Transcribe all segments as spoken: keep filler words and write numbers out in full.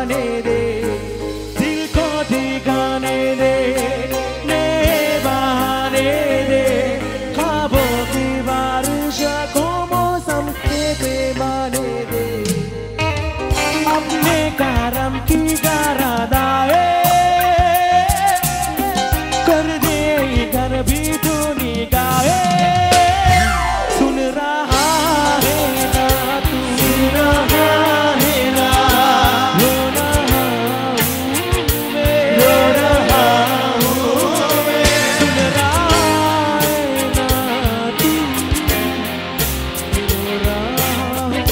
आने दे, दिल को दिखाने दे, नए बहाने दे, ख्वाबों की बारिश को मौसम के पैमाने दे, अपने करम की गरादाए कर दे इधर भी तू निगाहे, सुन रहा है ना तू, सुन रहा है ना, रो रहा हूँ मैं, रो रहा हूँ मैं, सुन रहा है ना तू, रो रहा हूँ मैं,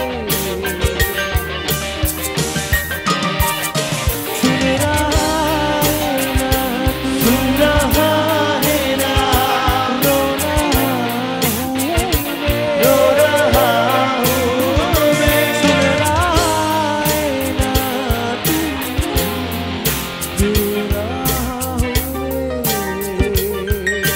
सुन रहा है ना तू, सुन रहा है ना, रो रहा हूँ मैं, रो रहा हूँ मैं, सुन रहा है ना तू, रो रहा हूँ मैं।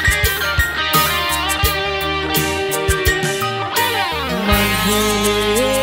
मन भूले